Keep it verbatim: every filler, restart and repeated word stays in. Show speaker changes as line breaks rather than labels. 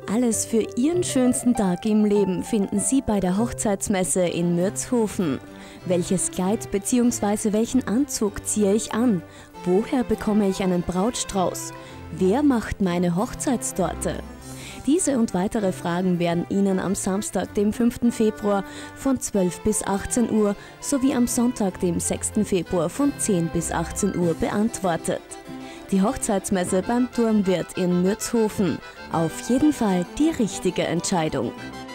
Alles für Ihren schönsten Tag im Leben finden Sie bei der Hochzeitsmesse in Mürzhofen. Welches Kleid bzw. welchen Anzug ziehe ich an? Woher bekomme ich einen Brautstrauß? Wer macht meine Hochzeitstorte? Diese und weitere Fragen werden Ihnen am Samstag, dem fünften Februar von zwölf bis achtzehn Uhr sowie am Sonntag, dem sechsten Februar von zehn bis achtzehn Uhr beantwortet. Die Hochzeitsmesse beim Turmwirt in Mürzhofen. Auf jeden Fall die richtige Entscheidung.